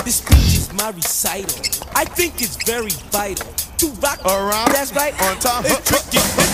This speech is my recital. I think it's very vital to rock around, that's right, on time, it's tricky.